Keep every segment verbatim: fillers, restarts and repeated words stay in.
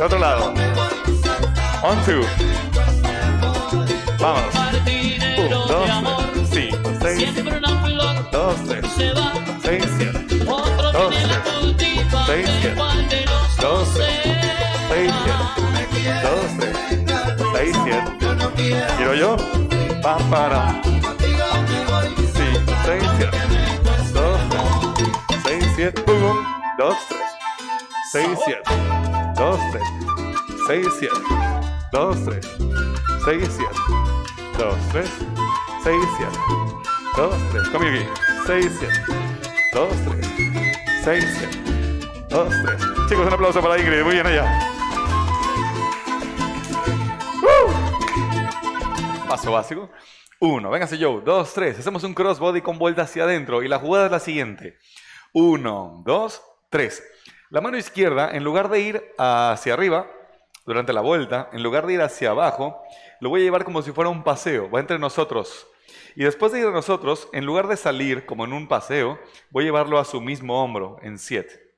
otro lado. On two. Vámonos. uno, dos, tres, cinco, seis, dos, tres, seis, siete, dos, tres, seis, siete, dos, tres, seis, siete, dos, tres, seis, siete. Giro yo. Pa, para. cinco, seis, siete, dos, tres, seis, siete, uno, dos, tres, seis, siete, dos, tres, seis, siete, dos, tres, seis, siete, dos, tres, seis, siete, dos, tres, conmigo aquí, seis, siete, dos, tres, seis, siete, dos, tres. Chicos, un aplauso para Ingrid, muy bien allá. ¡Uh! Paso básico. Uno, véngase Joe, dos, tres, hacemos un crossbody con vuelta hacia adentro y la jugada es la siguiente. Uno, dos, tres. La mano izquierda, en lugar de ir hacia arriba, durante la vuelta, en lugar de ir hacia abajo, lo voy a llevar como si fuera un paseo, va entre nosotros. Y después de ir a nosotros, en lugar de salir como en un paseo, voy a llevarlo a su mismo hombro, en siete.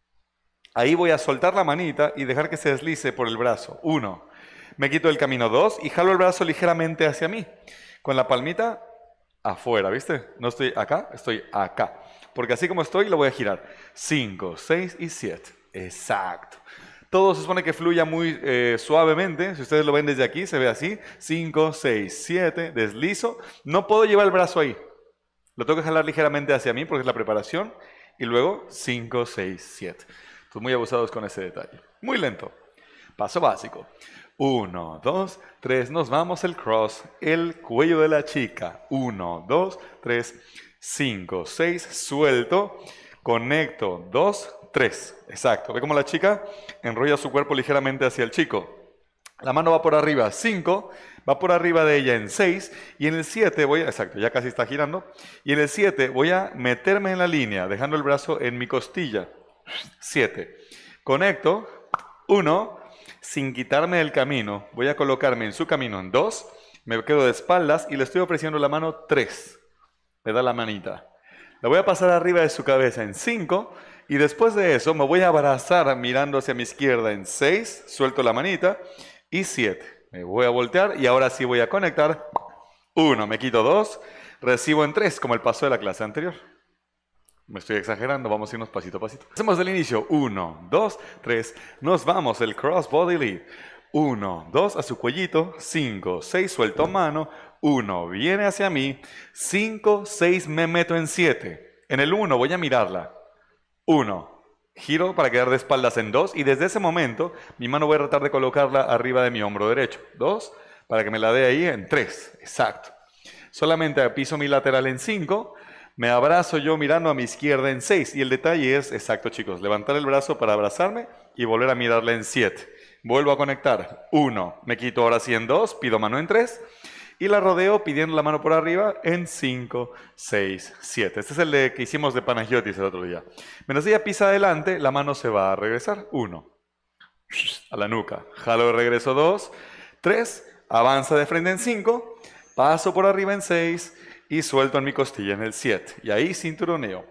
Ahí voy a soltar la manita y dejar que se deslice por el brazo. Uno. Me quito el camino. Dos. Y jalo el brazo ligeramente hacia mí. Con la palmita afuera, ¿viste? No estoy acá, estoy acá. Porque así como estoy, lo voy a girar. Cinco, seis y siete. Exacto. Todo se supone que fluya muy eh, suavemente. Si ustedes lo ven desde aquí, se ve así. cinco, seis, siete, deslizo. No puedo llevar el brazo ahí. Lo tengo que jalar ligeramente hacia mí porque es la preparación. Y luego cinco, seis, siete. Entonces muy abusados con ese detalle. Muy lento. Paso básico. uno, dos, tres. Nos vamos el cross. El cuello de la chica. uno, dos, tres, cinco, seis. Suelto. Conecto. dos, tres. Exacto. Ve cómo la chica enrolla su cuerpo ligeramente hacia el chico. La mano va por arriba. cinco. Va por arriba de ella en seis. Y en el siete voy a... Exacto, ya casi está girando. Y en el siete voy a meterme en la línea, dejando el brazo en mi costilla. siete. Conecto. uno. Sin quitarme del camino. Voy a colocarme en su camino en dos. Me quedo de espaldas y le estoy ofreciendo la mano tres. Le da la manita. La voy a pasar arriba de su cabeza en cinco. Y después de eso me voy a abrazar mirando hacia mi izquierda en seis. Suelto la manita. Y siete. Me voy a voltear y ahora sí voy a conectar. uno. Me quito dos. Recibo en tres como el paso de la clase anterior. Me estoy exagerando, vamos a irnos pasito a pasito. Hacemos del inicio. uno, dos, tres. Nos vamos el cross body lead. uno, dos, a su cuellito. cinco, seis, suelto mano. uno, viene hacia mí. cinco, seis, me meto en siete. En el uno voy a mirarla. uno, giro para quedar de espaldas en dos. Y desde ese momento, mi mano voy a tratar de colocarla arriba de mi hombro derecho. dos, para que me la dé ahí en tres. Exacto. Solamente piso mi lateral en cinco. Me abrazo yo mirando a mi izquierda en seis. Y el detalle es, exacto chicos, levantar el brazo para abrazarme y volver a mirarla en siete. Vuelvo a conectar. uno. Me quito ahora sí en dos. Pido mano en tres. Y la rodeo pidiendo la mano por arriba en cinco, seis, siete. Este es el de, que hicimos de Panagiotis el otro día. Menos ella pisa adelante, la mano se va a regresar. uno. A la nuca. Jalo de regreso dos. tres. Avanza de frente en cinco. Paso por arriba en seis. Y suelto en mi costilla en el siete. Y ahí cinturoneo.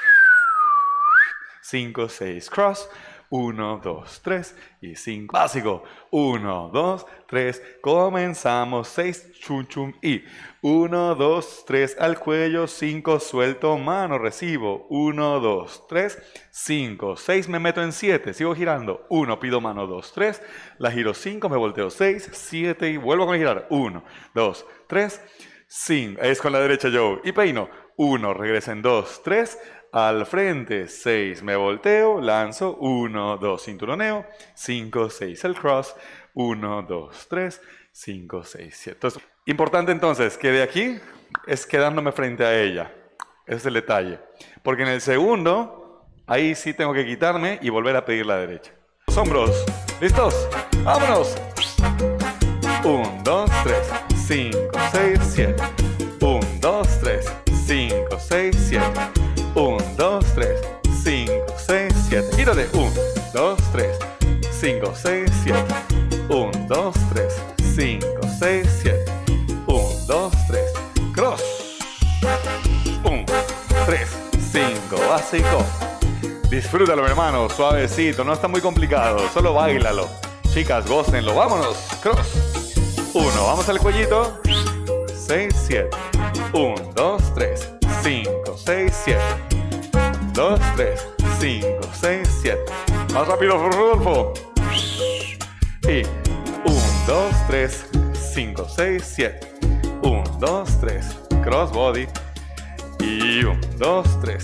cinco, seis, cross. uno, dos, tres. Y cinco. Básico. uno, dos, tres. Comenzamos. seis, chum, chum. Y uno, dos, tres. Al cuello. cinco, suelto mano. Recibo. uno, dos, tres. cinco, seis. Me meto en siete. Sigo girando. uno, pido mano. dos, tres. La giro cinco. Me volteo seis, siete. Y vuelvo a girar. uno, dos, tres. cinco, es con la derecha yo, y peino, uno, regresa en dos, tres, al frente, seis, me volteo, lanzo, uno, dos, cinturoneo, cinco, seis, el cross, uno, dos, tres, cinco, seis, siete. Entonces, importante entonces, que de aquí es quedándome frente a ella, ese es el detalle, porque en el segundo, ahí sí tengo que quitarme y volver a pedir la derecha. Los hombros, ¿listos? ¡Vámonos! uno, dos, tres. cinco, seis, siete. uno, dos, tres. cinco, seis, siete. uno, dos, tres. cinco, seis, siete. Giro de uno, dos, tres. cinco, seis, siete. uno, dos, tres. cinco, seis, siete. uno, dos, tres. Cross. uno, tres, cinco. Básico. Disfrútalo, mi hermano. Suavecito. No está muy complicado. Solo báilalo. Chicas, gócenlo. Vámonos. Cross. uno. Vamos al cuellito. seis, siete. uno, dos, tres. cinco, seis, siete. dos, tres. cinco, seis, siete. Más rápido, Rodolfo. Y uno, dos, tres. cinco, seis, siete. uno, dos, tres. Crossbody. Y uno, dos, tres.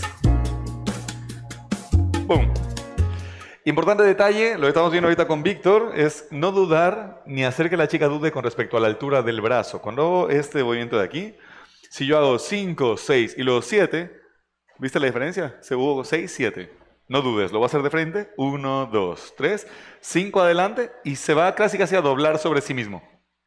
¡Pum! Importante detalle, lo estamos viendo ahorita con Víctor, es no dudar ni hacer que la chica dude con respecto a la altura del brazo. Cuando hago este movimiento de aquí, si yo hago cinco, seis y luego siete, ¿viste la diferencia? Se hubo seis, siete. No dudes, lo voy a hacer de frente. uno, dos, tres, cinco adelante y se va casi casi a doblar sobre sí mismo.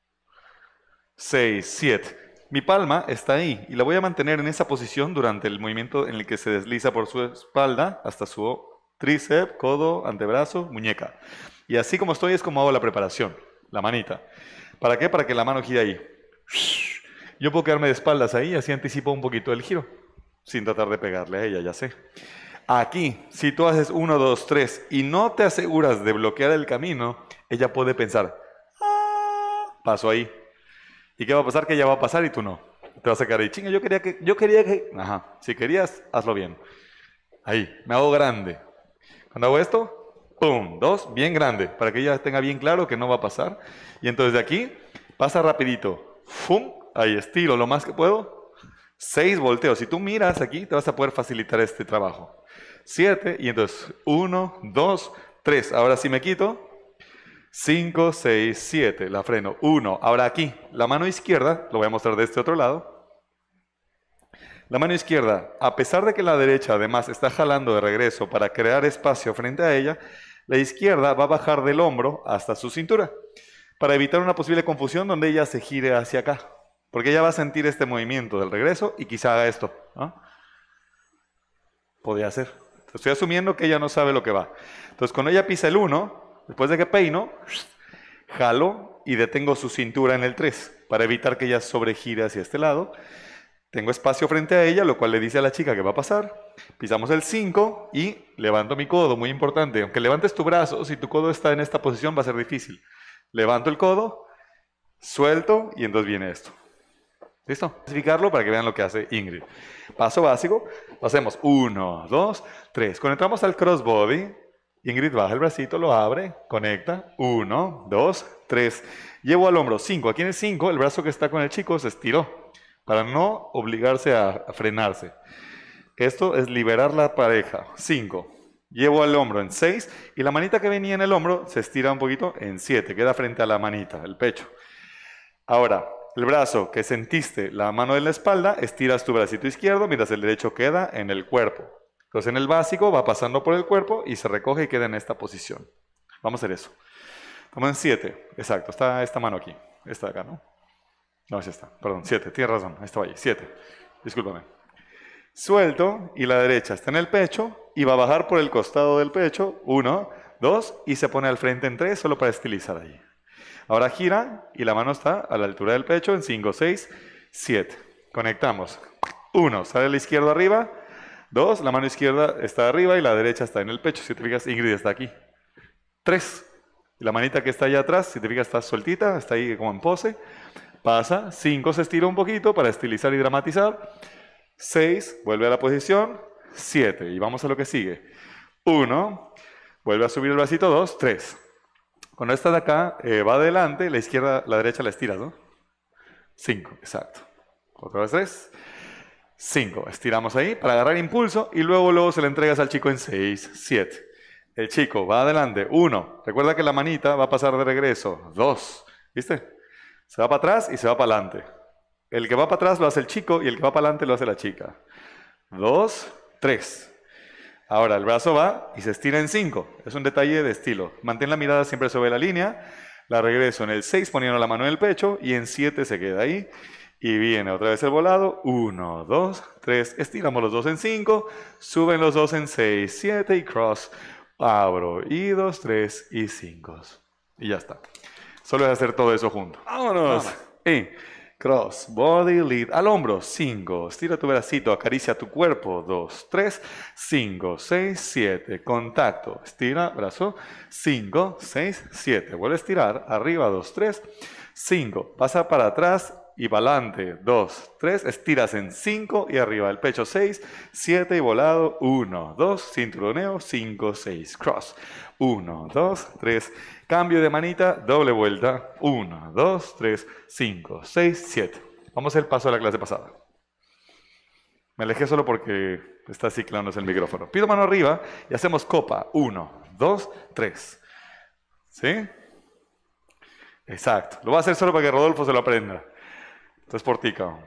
seis, siete. Mi palma está ahí y la voy a mantener en esa posición durante el movimiento en el que se desliza por su espalda hasta su tríceps, codo, antebrazo, muñeca. Y así como estoy es como hago la preparación, la manita. ¿Para qué? Para que la mano gire ahí. Yo puedo quedarme de espaldas ahí y así anticipo un poquito el giro, sin tratar de pegarle a ella, ya sé. Aquí, si tú haces uno, dos, tres y no te aseguras de bloquear el camino, ella puede pensar, ah, paso ahí. ¿Y qué va a pasar? Que ella va a pasar y tú no. Te vas a quedar ahí, chinga, yo quería que, yo quería que... Ajá, si querías, hazlo bien. Ahí, me hago grande. Cuando hago esto, pum, dos, bien grande, para que ella tenga bien claro que no va a pasar. Y entonces de aquí, pasa rapidito. Fum, ahí estiro lo más que puedo. Seis volteos. Si tú miras aquí, te vas a poder facilitar este trabajo. Siete, y entonces uno, dos, tres. Ahora sí me quito. Cinco, seis, siete. La freno. Uno. Ahora aquí, la mano izquierda, lo voy a mostrar de este otro lado. La mano izquierda, a pesar de que la derecha además está jalando de regreso para crear espacio frente a ella, la izquierda va a bajar del hombro hasta su cintura para evitar una posible confusión donde ella se gire hacia acá. Porque ella va a sentir este movimiento del regreso y quizá haga esto, ¿no? Podría ser. Estoy asumiendo que ella no sabe lo que va. Entonces, cuando ella pisa el uno, después de que peino, jalo y detengo su cintura en el tres para evitar que ella sobregire hacia este lado. Tengo espacio frente a ella, lo cual le dice a la chica que va a pasar. Pisamos el cinco y levanto mi codo, muy importante. Aunque levantes tu brazo, si tu codo está en esta posición va a ser difícil. Levanto el codo, suelto y entonces viene esto. ¿Listo? Clasificarlo para que vean lo que hace Ingrid. Paso básico, lo hacemos uno, dos, tres. Cuando entramos al crossbody, Ingrid baja el bracito, lo abre, conecta. uno, dos, tres. Llevo al hombro cinco. Aquí en el cinco, el brazo que está con el chico se estiró para no obligarse a, a frenarse. Esto es liberar la pareja. cinco. Llevo al hombro en seis y la manita que venía en el hombro se estira un poquito en siete. Queda frente a la manita, el pecho. Ahora, el brazo que sentiste, la mano en la espalda, estiras tu bracito izquierdo mientras el derecho queda en el cuerpo. Entonces en el básico va pasando por el cuerpo y se recoge y queda en esta posición. Vamos a hacer eso. Estamos en siete. Exacto, está esta mano aquí. Esta de acá, ¿no? No, sí está. Perdón, siete. Tienes razón. Ahí estaba ahí. siete. Discúlpame. Suelto y la derecha está en el pecho y va a bajar por el costado del pecho. uno, dos y se pone al frente en tres solo para estilizar ahí. Ahora gira y la mano está a la altura del pecho en cinco, seis, siete. Conectamos. uno, sale a la izquierda arriba. dos, la mano izquierda está arriba y la derecha está en el pecho. Si te fijas, Ingrid está aquí. tres, la manita que está allá atrás, si te fijas, está sueltita, está ahí como en pose. Pasa. cinco, se estira un poquito para estilizar y dramatizar. seis, vuelve a la posición. siete, y vamos a lo que sigue. uno, vuelve a subir el bracito. dos, tres. Cuando esta de acá eh, va adelante, la izquierda, la derecha la estiras, ¿no? cinco, exacto. Otra vez tres. cinco. Estiramos ahí para agarrar impulso y luego, luego se le entregas al chico en seis, siete. El chico va adelante. uno. Recuerda que la manita va a pasar de regreso. dos. ¿Viste? Se va para atrás y se va para adelante. El que va para atrás lo hace el chico y el que va para adelante lo hace la chica. dos, tres. Ahora el brazo va y se estira en cinco. Es un detalle de estilo. Mantén la mirada siempre sobre la línea. La regreso en el seis poniendo la mano en el pecho y en siete se queda ahí. Y viene otra vez el volado. uno, dos, tres. Estiramos los dos en cinco. Suben los dos en seis, siete y cross. Abro y dos, tres y cinco. Y ya está. Solo es hacer todo eso junto. ¡Vámonos! Y Cross, body, lead, al hombro, cinco. Estira tu bracito, acaricia tu cuerpo, dos, tres, cinco, seis, siete. Contacto, estira, brazo, cinco, seis, siete. Vuelve a estirar, arriba, dos, tres, cinco. Pasa para atrás y para adelante, dos, tres. Estiras en cinco y arriba el pecho, seis, siete y volado, uno, dos. Cinturoneo, cinco, seis. Cross, uno, dos, tres. Cambio de manita, doble vuelta. uno, dos, tres, cinco, seis, siete. Vamos a hacer el paso de la clase pasada. Me alejé solo porque está ciclándose el micrófono. Pido mano arriba y hacemos copa. uno, dos, tres. ¿Sí? Exacto. Lo voy a hacer solo para que Rodolfo se lo aprenda. Entonces por ti, cabrón.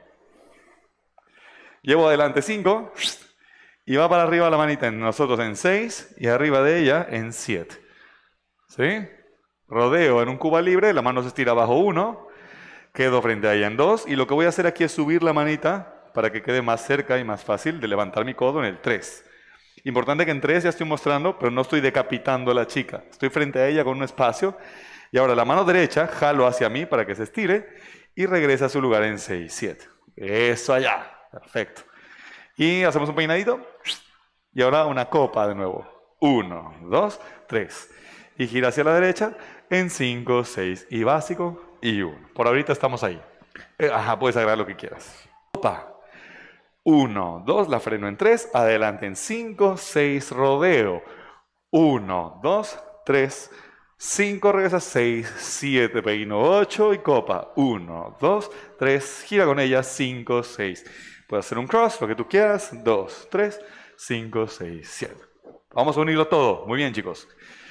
Llevo adelante cinco y va para arriba la manita en nosotros en seis y arriba de ella en siete. ¿Sí? Rodeo en un cuba libre, la mano se estira abajo uno, quedo frente a ella en dos, y lo que voy a hacer aquí es subir la manita para que quede más cerca y más fácil de levantar mi codo en el tres. Importante que en tres ya estoy mostrando, pero no estoy decapitando a la chica. Estoy frente a ella con un espacio, y ahora la mano derecha jalo hacia mí para que se estire, y regresa a su lugar en seis, siete. Eso allá, perfecto. Y hacemos un peinadito, y ahora una copa de nuevo. uno, dos, tres. Y gira hacia la derecha en cinco, seis y básico y uno. Por ahorita estamos ahí. Eh, ajá, puedes agregar lo que quieras. Copa. uno, dos, la freno en tres, adelante en cinco, seis, rodeo. uno, dos, tres, cinco, regresa, seis, siete, peino, ocho y copa. uno, dos, tres, gira con ella, cinco, seis. Puedes hacer un cross, lo que tú quieras. dos, tres, cinco, seis, siete. Vamos a unirlo todo. Muy bien, chicos.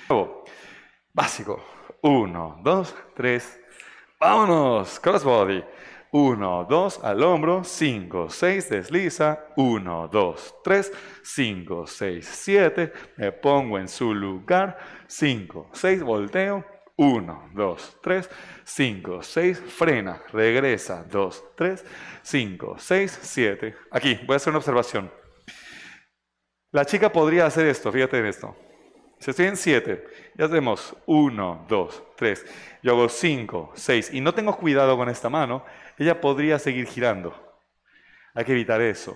Básico. uno, dos, tres. Vámonos. Crossbody. uno, dos, al hombro. cinco, seis, desliza. uno, dos, tres, cinco, seis, siete. Me pongo en su lugar. cinco, seis, volteo. uno, dos, tres, cinco, seis, frena. Regresa. dos, tres, cinco, seis, siete. Aquí, voy a hacer una observación. La chica podría hacer esto. Fíjate en esto. Si estoy en siete, ya hacemos uno, dos, tres, yo hago cinco, seis y no tengo cuidado con esta mano, ella podría seguir girando. Hay que evitar eso.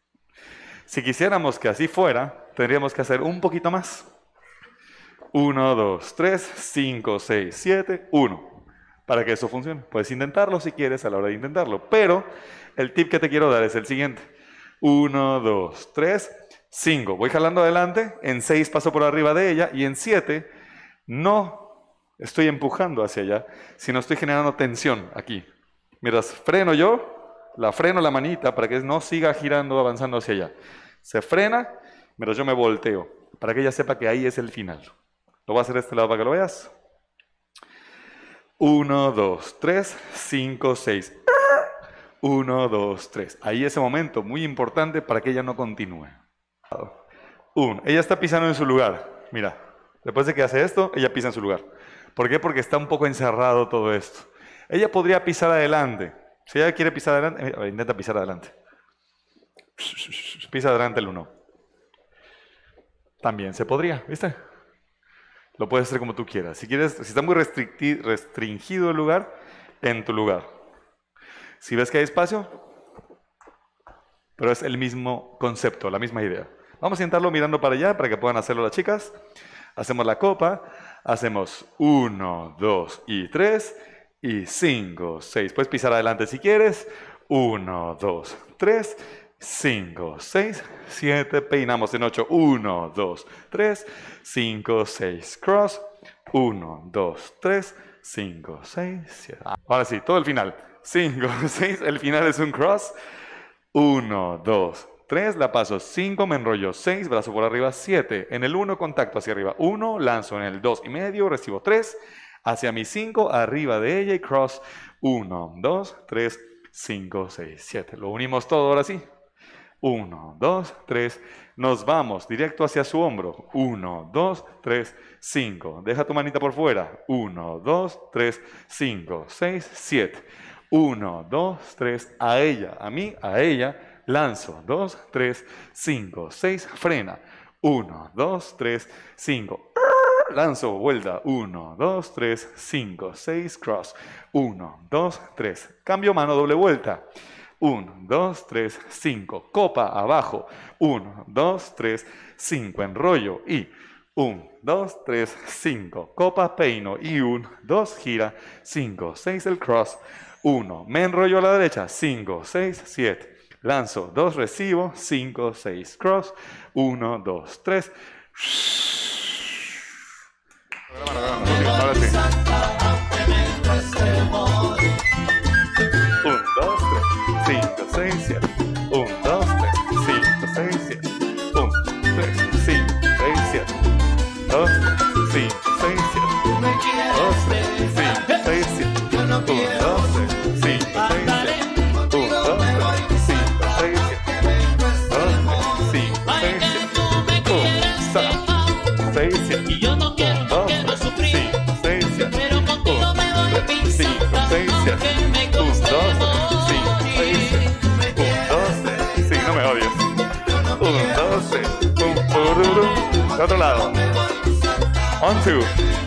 Si quisiéramos que así fuera, tendríamos que hacer un poquito más. uno, dos, tres, cinco, seis, siete, uno. Para que eso funcione. Puedes intentarlo si quieres a la hora de intentarlo, pero el tip que te quiero dar es el siguiente. uno, dos, tres, cinco. Voy jalando adelante, en seis paso por arriba de ella y en siete no estoy empujando hacia allá, sino estoy generando tensión aquí. Mientras freno yo, la freno la manita para que no siga girando, avanzando hacia allá. Se frena, mientras yo me volteo, para que ella sepa que ahí es el final. Lo voy a hacer de este lado para que lo veas. uno, dos, tres, cinco, seis. uno, dos, tres. Ahí ese momento muy importante para que ella no continúe. uno. Ella está pisando en su lugar. Mira, después de que hace esto, ella pisa en su lugar. ¿Por qué? Porque está un poco encerrado todo esto. Ella podría pisar adelante. Si ella quiere pisar adelante, eh, intenta pisar adelante. Pisa adelante el uno. También se podría, ¿viste? Lo puedes hacer como tú quieras. Si quieres, si está muy restringido el lugar, en tu lugar. Si ves que hay espacio, pero es el mismo concepto, la misma idea. Vamos a intentarlo mirando para allá para que puedan hacerlo las chicas. Hacemos la copa, hacemos uno, dos y tres y cinco, seis. Puedes pisar adelante si quieres. uno, dos, tres, cinco, seis, siete. Peinamos en ocho. uno, dos, tres, cinco, seis. Cross. uno, dos, tres, cinco, seis, siete. Ahora sí, todo el final. cinco, seis. El final es un cross. uno, dos, tres, la paso, cinco, me enrollo, seis, brazo por arriba, siete, en el uno, contacto hacia arriba, uno, lanzo en el dos y medio, recibo tres, hacia mi cinco, arriba de ella y cross, uno, dos, tres, cinco, seis, siete, lo unimos todo ahora sí, uno, dos, tres, nos vamos directo hacia su hombro, uno, dos, tres, cinco, deja tu manita por fuera, uno, dos, tres, cinco, seis, siete, uno, dos, tres, a ella, a mí, a ella, lanzo, dos, tres, cinco, seis, frena, uno, dos, tres, cinco, Lanzo, vuelta. uno, dos, tres, cinco, seis, cross. uno, dos, tres. Cambio mano, doble vuelta. uno, dos, tres, cinco. Copa abajo. uno, dos, tres, cinco. Enrollo y uno, dos, tres, cinco. Copa, peino y uno, dos, gira. cinco, seis, el cross. uno, me enrollo a la derecha. cinco, seis, siete. Lanzo, dos, recibo. cinco, seis, cross. uno, dos, tres. Ahora sí. uno, dos, tres, cinco, seis, siete. uno, dos, tres, cinco, seis, siete. uno, tres, cinco, seis, siete. dos, cinco, seis, siete. dos, cinco, seis, siete. uno, dos, tres, cinco, seis, siete. uno, dos, tres, cinco, seis, siete. dos, cinco, seis, siete. seis, siete. Y yo no quiero, no quiero sufrir, seis, siete. pero contigo me voy a pisar tanto que me gusta morir. uno, dos, tres. Sí, no me odies. uno, dos, tres. Pum, pururum. De otro lado. On, two.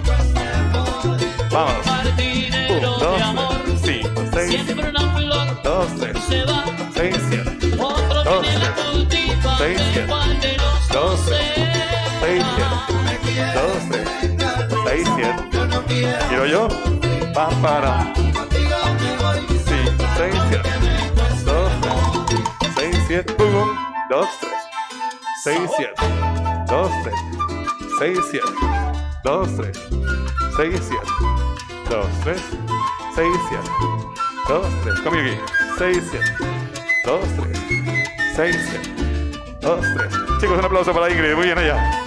Vamos. uno, dos, tres. cinco, seis, Siempre una flor dos, tres. se va, seis, siete. otro dos, tiene la tres. cultiva, seis, siete. igual de los dos, dos tres. seis, siete. dos, tres. seis, siete. Giro yo. Pam, para. cinco, seis, siete. dos, tres. seis, siete. Pum. dos, tres. seis, siete. dos, tres. seis, siete. dos, tres. seis, siete. dos, tres. seis, siete. dos, tres. Conmigo aquí. seis, siete. dos, tres. seis, siete. dos, tres. Chicos, un aplauso para Ingrid. Muy bien allá.